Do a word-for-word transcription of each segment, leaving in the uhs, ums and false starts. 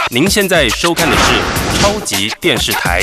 您现在收看的是超级电视台。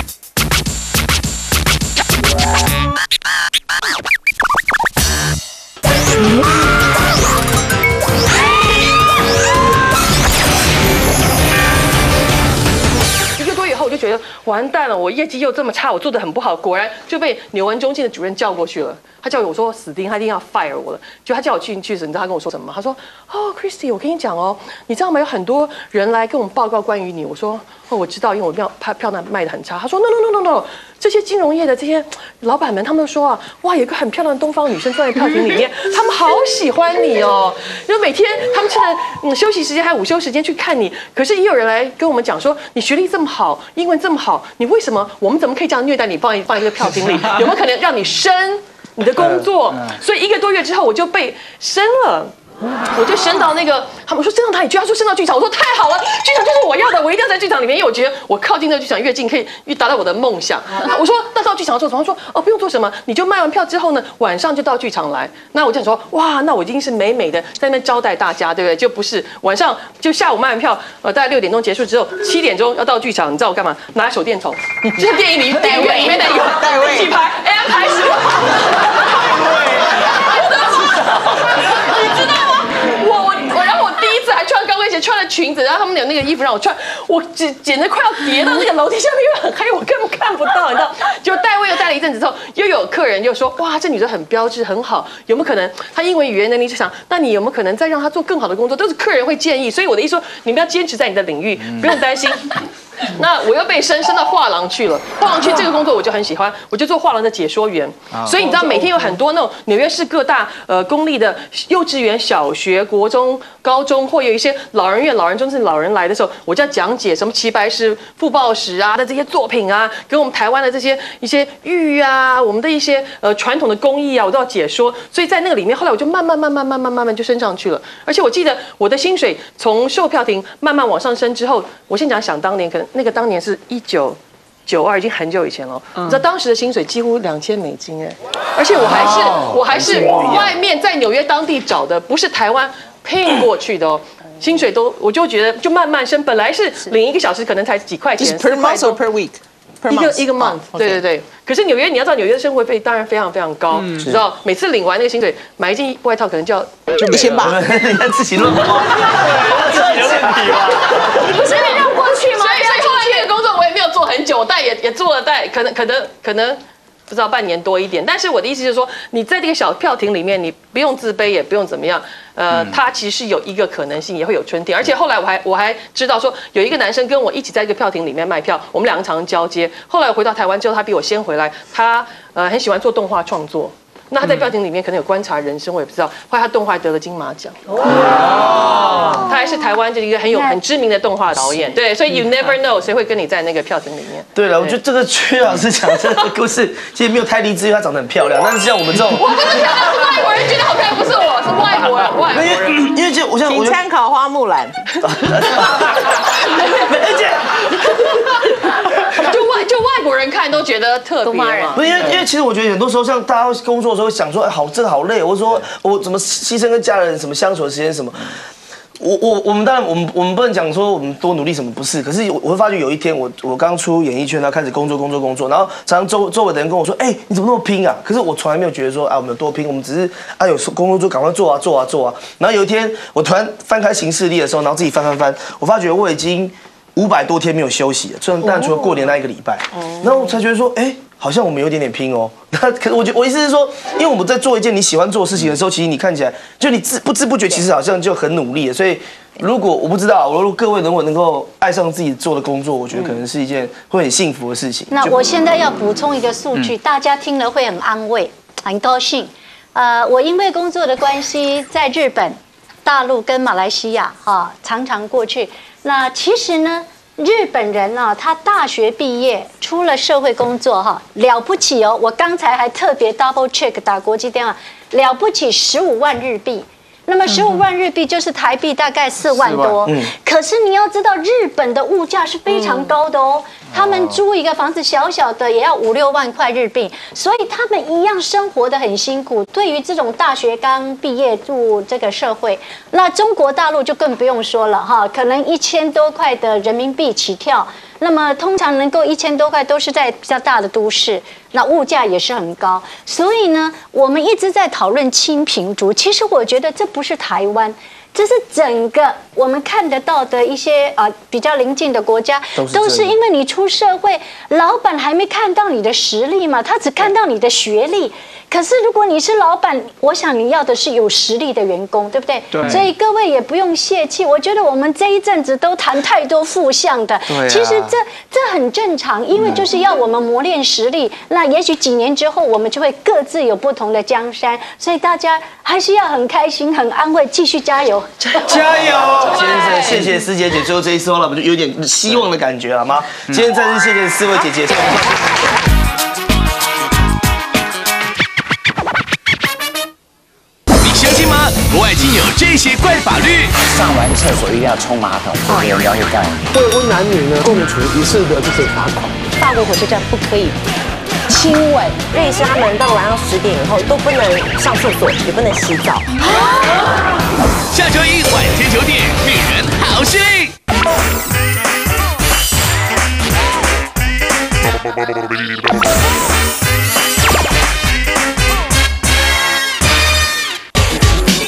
一个多月后，我就觉得完蛋了，我业绩又这么差，我做得很不好，果然就被纽文中心的主任叫过去了。他叫我说死定，他一定要 fire 我了。就他叫我进去时，你知道他跟我说什么吗？他说：“哦 ，Christy， 我跟你讲哦，你知道吗？有很多人来跟我们报告关于你。”我说：“哦，我知道，因为我票票票呢卖得很差。”他说 ：“No no no no no， 这些金融业的这些老板们，他们都说啊，哇，有个很漂亮的东方女生坐在票亭里面，他们好喜欢你哦。因为每天他们趁着嗯休息时间还有午休时间去看你。可是也有人来跟我们讲说，你学历这么好，英文这么好，你为什么我们怎么可以这样虐待你，放在放在这个票亭里？有没有可能让你升？”你的工作，所以一个多月之后我就被升了，我就升到那个，他们说升到哪里去？他说升到剧场，我说太好了，剧场就是我要的，我一定要在剧场里面，因为我觉得我靠近这个剧场越近，可以越达到我的梦想。我说那到剧场做什么？他说哦不用做什么，你就卖完票之后呢，晚上就到剧场来。那我就想说哇，那我一定是美美的在那边招待大家，对不对？就不是晚上就下午卖完票，呃大概六点钟结束之后，七点钟要到剧场，你知道我干嘛？拿手电筒，就是电影里电影院里面的有几排，哎呀排十。你知道吗？我我然后我第一次还穿高跟鞋，穿了裙子，然后他们有那个衣服让我穿，我简简直快要跌到那个楼梯下面，因为很黑，我根本看不到，你知道？结果戴维又戴了一阵子之后，又有客人就说：“哇，这女的很标致，很好，有没有可能她英文语言能力就想，那你有没有可能再让她做更好的工作？”都是客人会建议，所以我的意思说，你们要坚持在你的领域，不用担心。那我又被升升到画廊去了，画廊去这个工作我就很喜欢，我就做画廊的解说员。所以你知道每天有很多那种纽约市各大呃公立的幼稚园、小学、国中、高中，或有一些老人院、老人中心老人来的时候，我就要讲解什么齐白石、傅抱石啊的这些作品啊，跟我们台湾的这些一些玉啊，我们的一些呃传统的工艺啊，我都要解说。所以在那个里面，后来我就慢慢慢慢慢慢慢慢就升上去了。而且我记得我的薪水从售票亭慢慢往上升之后，我先讲想当年可能。那个当年是一九九二，已经很久以前了。你知道当时的薪水几乎两千美金哎，而且我还是我还是外面在纽约当地找的，不是台湾配过去的哦。薪水都我就觉得就慢慢升，本来是领一个小时可能才几块钱 ，per month or per week， 一个一个 month， 对对对。可是纽约你要知道纽约的生活费当然非常非常高，你知道每次领完那个薪水买一件外套可能就要就一千八， 你看自己乱花，自己有问题吧？ 不是你让过去吗？所以所以后来那个工作我也没有做很久，但也也做了，但可能可能可能不知道半年多一点。但是我的意思就是说，你在这个小票亭里面，你不用自卑，也不用怎么样。呃，它其实是有一个可能性，也会有春天。而且后来我还我还知道说，有一个男生跟我一起在一个票亭里面卖票，我们两个常常交接。后来我回到台湾之后，他比我先回来，他呃很喜欢做动画创作。那他在票亭里面可能有观察人生，我也不知道。后来他动画得了金马奖，哦，他还是台湾这一个很有很知名的动画导演，对，所以 you never know 谁会跟你在那个票亭里面。 对了，我觉得这个曲老师讲这个故事，其实没有太励志，因为她长得很漂亮，但是像我们这种， 我不是漂亮，是外国人觉得好看，不是我，是外国人，外国人。 因为就我像请参考花木兰， 而且。 就外就外国人看都觉得特别嘛， 不是因为因为其实我觉得很多时候像大家工作的时候会想说，哎，好真的好累，或者说我怎么牺牲跟家人什么相处的时间什么。我我我们当然我们我们不能讲说我们多努力什么不是，可是我会发觉有一天我我刚出演艺圈，然后开始工作工作工作，然后常常周周围的人跟我说，哎，你怎么那么拼啊？可是我从来没有觉得说啊我们有多拼，我们只是啊有工作做赶快做啊做啊做啊。然后有一天我突然翻开行事历的时候，然后自己翻翻翻，我发觉我已经五百多天没有休息了，虽然但除了过年那一个礼拜，然后我才觉得说，哎。好像我们有点点拼哦，那可我觉我意思是说，因为我们在做一件你喜欢做的事情的时候，其实你看起来就你自不知不觉，其实好像就很努力了。所以如果我不知道，如果各位如果能够爱上自己做的工作，我觉得可能是一件会很幸福的事情。 那我现在要补充一个数据，大家听了会很安慰，很高兴。呃，我因为工作的关系，在日本、大陆跟马来西亚哈常常过去。那其实呢。日本人呢、啊，他大学毕业出了社会工作哈，了不起哦！我刚才还特别 double check 打国际电话，了不起十五万日币。 那么十五万日币就是台币大概四万多。嗯，可是你要知道，日本的物价是非常高的哦。他们租一个房子小小的也要五六万块日币，所以他们一样生活得很辛苦。对于这种大学刚毕业入这个社会，那中国大陆就更不用说了哈，可能一千多块的人民币起跳。那么通常能够一千多块都是在比较大的都市，那物价也是很高。所以呢，我们一直在讨论清贫族，其实我觉得这不是台湾。这是整个我们看得到的一些啊、呃、比较邻近的国家，都是因为你出社会，老板还没看到你的实力嘛，他只看到你的学历。可是如果你是老板，我想你要的是有实力的员工，对不对？对。所以各位也不用泄气，我觉得我们这一阵子都谈太多负向的，对啊、其实这这很正常，因为就是要我们磨练实力。那也许几年之后，我们就会各自有不同的江山，所以大家还是要很开心、很安慰，继续加油， 加油！今天真的谢谢思杰姐，最后这一次了，我们就有点希望的感觉，好吗？今天再次谢谢四位姐姐。 国外竟有这些怪法律， 上完厕所一定要冲马桶，否则要会盖。 未婚男女呢共处一室的就可以罚款。 法国火车站不可以亲吻，律师他们到晚上十点以后都不能上厕所，也不能洗澡。 下周一晚间九点，女人好势力。